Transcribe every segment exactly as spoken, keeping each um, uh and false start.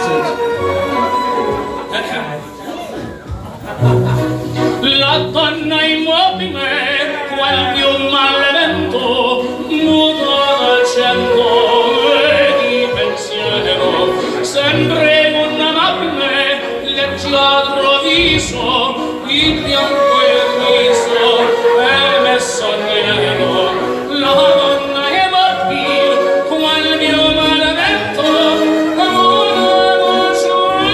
bastard. La donna immobile, qual più malevento, nudo dal cielo e di pensiero, sempre un amabile, leggiadro viso, il bianco e il riso, e messo nero. La donna immobile, qual più malevento, nudo dal cielo.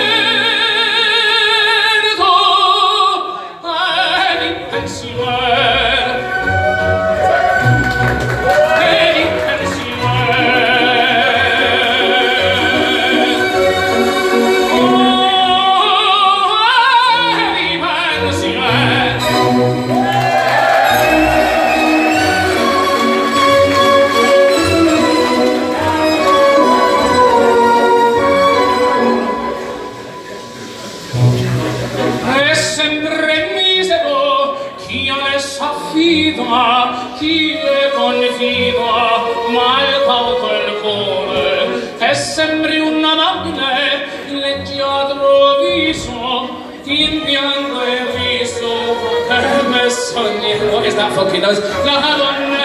Chi le confida, mal cauto il cuore, è sempre un amabile, leggiadro viso, in bianco e riso, e messo nero. Is that fucking us? La donna